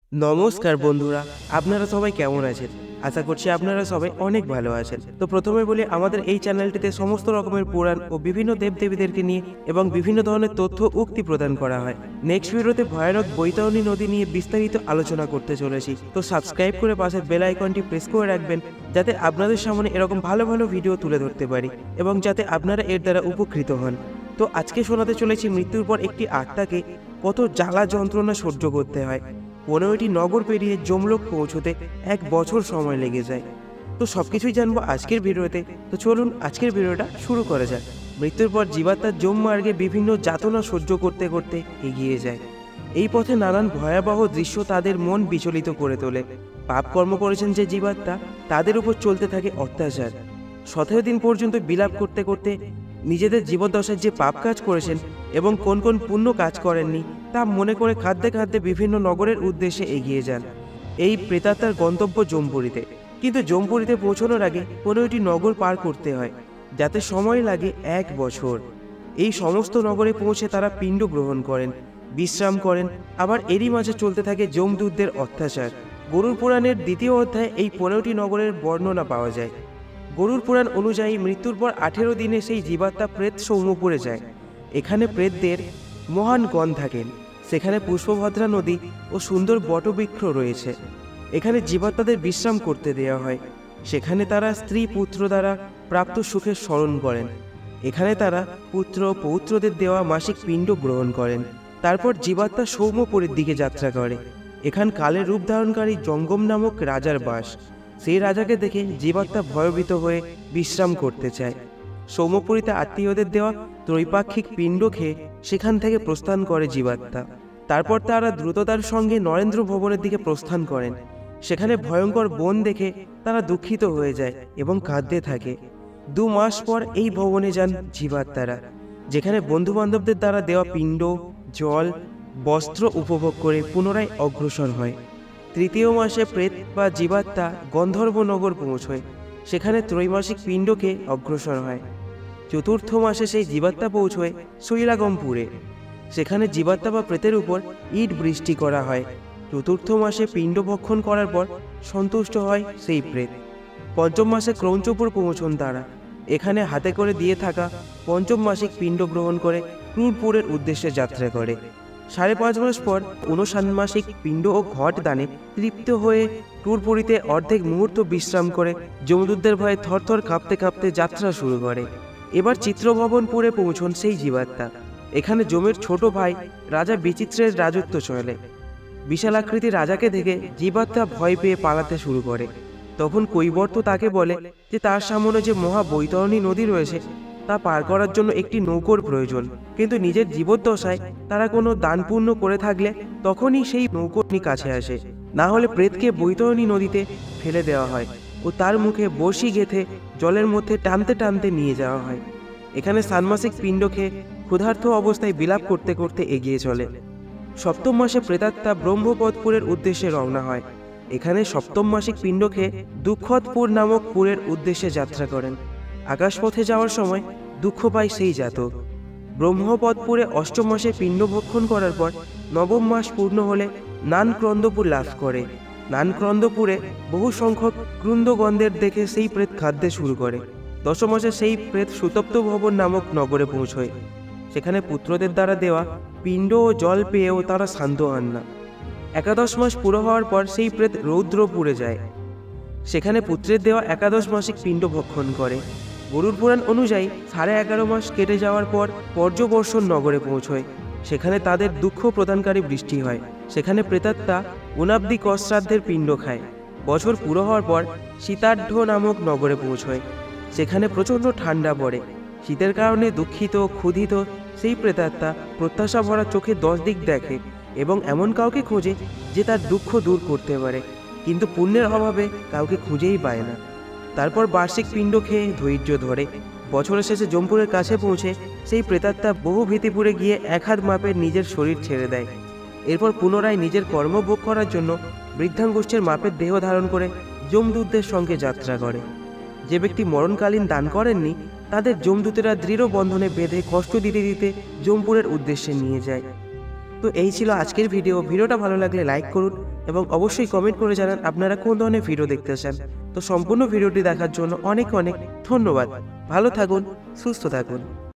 নমস্কার বন্ধুরা, আপনারা সবাই কেমন আছেন? আশা করছি আপনারা সবাই অনেক ভালো আছেন। তো প্রথমে বলি, আমাদের এই চ্যানেলটিতে সমস্ত রকমের পুরাণ ও বিভিন্ন দেবদেবীদেরকে নিয়ে এবং বিভিন্ন ধরনের তথ্য উক্তি প্রদান করা হয়। নেক্সট ভিডিওতে ভয়ানক বৈতরণী নদী নিয়ে বিস্তারিত আলোচনা করতে চলেছি। তো সাবস্ক্রাইব করে পাশের বেল আইকনটি প্রেস করে রাখবেন, যাতে আপনাদের সামনে এরকম ভালো ভালো ভিডিও তুলে ধরতে পারি এবং যাতে আপনারা এর দ্বারা উপকৃত হন। তো আজকে শোনাতে চলেছি মৃত্যুর পর একটি আত্মাকে কত জ্বালা যন্ত্রণা সহ্য করতে হয়। 15টি নগর পেরিয়ে যমলোক পৌঁছতে 1 বছর সময় লেগে যায়। তো সবকিছুই জানবো আজকের ভিডিওতে। তো চলুন আজকের ভিডিওটা শুরু করা যাক। মৃত্যুর পর জীবাত্মা যম মার্গে বিভিন্ন যাতনা সহ্য করতে করতে এগিয়ে যায়। এই পথে নানান ভয়াবহ দৃশ্য তাদের মন বিচলিত করে তোলে। পাপ কর্ম করেছেন যে জীবাত্মা, তাদের উপর চলতে থাকে অত্যাচার। 17 দিন পর্যন্ত বিলাপ করতে করতে নিজেদের জীবদ্দশায় যে পাপ কাজ করেছেন এবং কোন কোন পুণ্য কাজ করেননি তা মনে করে খাদ্যে খাদ্যে বিভিন্ন নগরের উদ্দেশ্যে এগিয়ে যান। এই প্রেতাত্মার গন্তব্য যমপুরীতে, কিন্তু যমপুরীতে পৌঁছানোর আগে 15টি নগর পার করতে হয়, যাতে সময় লাগে 1 বছর। এই সমস্ত নগরে পৌঁছে তারা পিণ্ড গ্রহণ করেন, বিশ্রাম করেন। আবার এরই মাঝে চলতে থাকে যমদূতদের অত্যাচার। গরুড় পুরাণের 2য় অধ্যায়ে এই 15টি নগরের বর্ণনা পাওয়া যায়। গরুড় পুরাণ অনুযায়ী মৃত্যুর পর 18 দিনে সেই জীবাত্মা প্রেত সৌম্যপুরে যায়। এখানে প্রেতদের মহান গণ থাকেন। সেখানে পুষ্পভদ্রা নদী ও সুন্দর বটবৃক্ষ রয়েছে। এখানে জীবাত্মাদের বিশ্রাম করতে দেওয়া হয়। সেখানে তারা স্ত্রী পুত্র দ্বারা প্রাপ্ত সুখের স্মরণ করেন। এখানে তারা পুত্র পৌত্রদের দেওয়া মাসিক পিণ্ড গ্রহণ করেন। তারপর জীবাত্মা সৌম্যপুরীর দিকে যাত্রা করে। এখান কালের রূপ ধারণকারী জঙ্গম নামক রাজার বাস। সেই রাজাকে দেখে জীবাত্মা ভয়ভীত হয়ে বিশ্রাম করতে চায়। সৌম্যপুরীতে আত্মীয়দের দেওয়া ত্রৈপাক্ষিক পিণ্ড খেয়ে সেখান থেকে প্রস্থান করে জীবাত্মা। তারপর তারা দ্রুততার সঙ্গে নরেন্দ্র ভবনের দিকে প্রস্থান করেন। সেখানে ভয়ঙ্কর বন দেখে তারা দুঃখিত হয়ে যায় এবং কাঁদতে থাকে। 2 মাস পর এই ভবনে যান জীবাত্মারা, যেখানে বন্ধু বান্ধবদের দ্বারা দেওয়া পিণ্ড, জল, বস্ত্র উপভোগ করে পুনরায় অগ্রসর হয়। 3য় মাসে প্রেত বা জীবাত্মা গন্ধর্বনগর পৌঁছয়। সেখানে ত্রৈমাসিক পিণ্ডকে অগ্রসর হয়। 4র্থ মাসে সেই জীবাত্মা পৌঁছয় শৈলাগমপুরে। সেখানে জীবাত্মা বা প্রেতের উপর ইট বৃষ্টি করা হয়। 4র্থ মাসে পিণ্ড ভক্ষণ করার পর সন্তুষ্ট হয় সেই প্রেত। 5ম মাসে ক্রৌঞ্চপুর পৌঁছন তারা। এখানে হাতে করে দিয়ে থাকা 5ম মাসিক পিণ্ড গ্রহণ করে ক্রুরপুরের উদ্দেশ্যে যাত্রা করে। 5.5 মাস পর 59 মাসিক পিণ্ড ও ঘট দানে তৃপ্ত হয়ে ক্রুরপুরীতে অর্ধেক মুহূর্ত বিশ্রাম করে যমদূতদের ভয়ে থরথর কাঁপতে কাঁপতে যাত্রা শুরু করে। এবার চিত্রভবনপুরে পৌঁছন সেই জীবাত্মা। এখানে যমের ছোট ভাই রাজা বিচিত্রের রাজত্ব চলে। বিশালাকৃতি রাজাকে দেখে জীবাত্মা ভয় পেয়ে পালাতে শুরু করে। তখন কৈবর্ত তাকে বলে যে তার সামনে যে মহা বৈতরণী নদী রয়েছে তা পার করার জন্য একটি নৌকোর প্রয়োজন, কিন্তু নিজের জীবদ্দশায় তারা কোনো দান পুণ্য করে থাকলে তখনই সেই নৌকোটি কাছে আসে, না হলে প্রেতকে বৈতরণী নদীতে ফেলে দেওয়া হয় ও তার মুখে বড়শি গেঁথে জলের মধ্যে টানতে টানতে নিয়ে যাওয়া হয়। এখানে ষান্মাসিক পিণ্ড খেয়ে ক্ষুধার্ত অবস্থায় বিলাপ করতে করতে এগিয়ে চলে। 7ম মাসে প্রেতাত্মা ব্রহ্মপদপুরের উদ্দেশ্যে রওনা হয়। এখানে 7ম মাসিক পিণ্ড খেয়ে দুঃখদপুর নামক পুরের উদ্দেশ্যে যাত্রা করেন। আকাশপথে যাওয়ার সময় দুঃখ পায় সেই জাতক। ব্রহ্মপদপুরে 8ম মাসে পিণ্ড ভক্ষণ করার পর 9ম মাস পূর্ণ হলে নানক্রন্দপুর লাভ করে। নানক্রন্দপুরে বহু সংখ্যক ক্রুন্দগণদের দেখে সেই প্রেত খাদ্যে শুরু করে। 10ম মাসে সেই প্রেত সুতপ্ত ভবন নামক নগরে পৌঁছয়। সেখানে পুত্রদের দ্বারা দেওয়া পিণ্ড ও জল পেয়েও তারা শান্ত হন না। 11 মাস পুরো হওয়ার পর সেই প্রেত রৌদ্রপুরে যায়। সেখানে পুত্রের দেওয়া 11 মাসিক পিণ্ড ভক্ষণ করে। গরুড় পুরাণ অনুযায়ী 11.5 মাস কেটে যাওয়ার পর পর্যবর্ষণ নগরে পৌঁছয়। সেখানে তাদের দুঃখ প্রদানকারী বৃষ্টি হয়। সেখানে প্রেতাত্মা উনাব্দি কশ্রাদ্ধের পিণ্ড খায়। বছর পুরো হওয়ার পর শীতাঢ্য নামক নগরে পৌঁছয়। সেখানে প্রচণ্ড ঠান্ডা পড়ে। শীতের কারণে দুঃখিত ক্ষুধিত সেই প্রেতাত্মা প্রত্যাশা ভরা চোখে 10 দিক দেখে এবং এমন কাউকে খোঁজে যে তার দুঃখ দূর করতে পারে, কিন্তু পুণ্যের অভাবে কাউকে খুঁজেই পায় না। তারপর বার্ষিক পিণ্ড খেয়ে ধৈর্য ধরে বছরের শেষে যমপুরের কাছে পৌঁছে সেই প্রেতাত্মা বহু ভীতিপুরে গিয়ে 1 হাত মাপের নিজের শরীর ছেড়ে দেয়। এরপর পুনরায় নিজের কর্ম ভোগ করার জন্য বৃদ্ধাঙ্গুষ্ঠের মাপের দেহ ধারণ করে যমদূতদের সঙ্গে যাত্রা করে। যে ব্যক্তি মরণকালীন দান করেননি তাদের যমদূতেরা দৃঢ় বন্ধনে বেঁধে কষ্ট দিতে দিতে যমপুরের উদ্দেশ্যে নিয়ে যায়। তো এই ছিল আজকের ভিডিওটা ভালো লাগলে লাইক করুন এবং অবশ্যই কমেন্ট করে জানান আপনারা কোন ধরনের ভিডিও দেখতে চান। তো সম্পূর্ণ ভিডিওটি দেখার জন্য অনেক অনেক ধন্যবাদ। ভালো থাকুন, সুস্থ থাকুন।